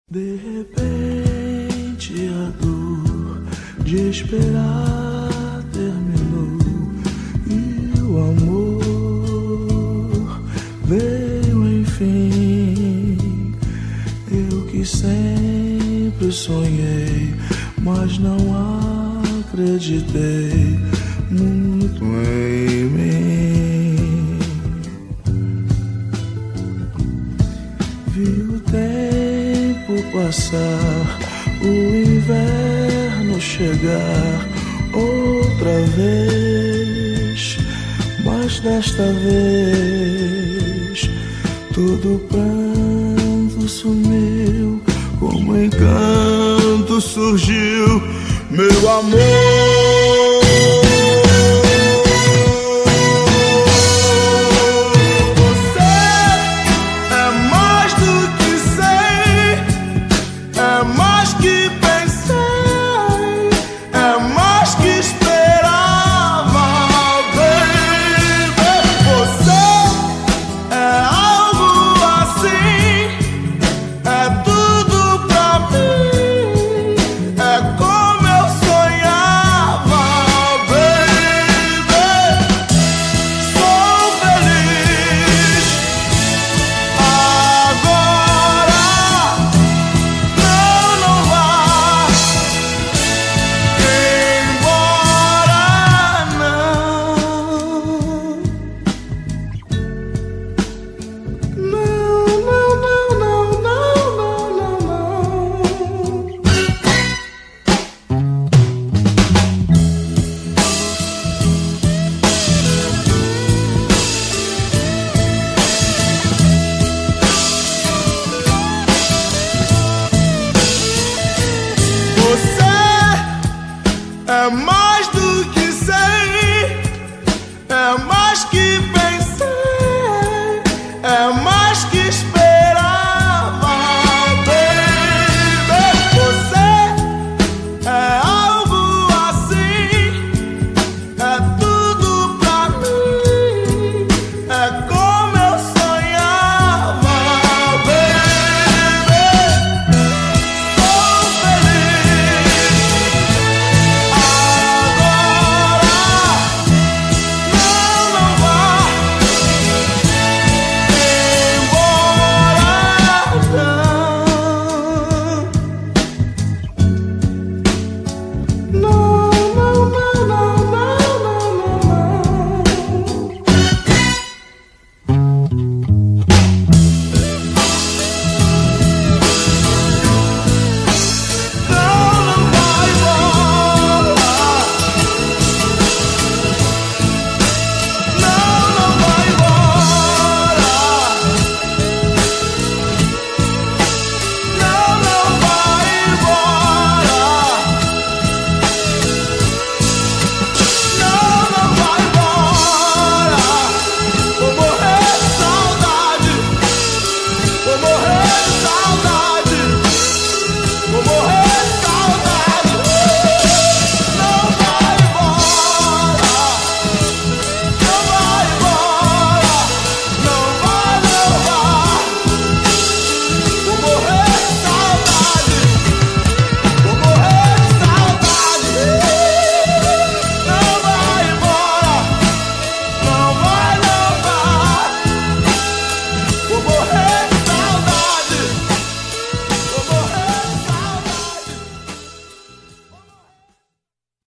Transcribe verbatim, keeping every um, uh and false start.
De repente a dor de esperar terminou e o amor veio enfim. Eu que sempre sonhei, mas não acreditei muito em mim. Vi o tempo passar, o inverno chegar outra vez, mas desta vez todo pranto sumiu, como encanto surgiu meu amor.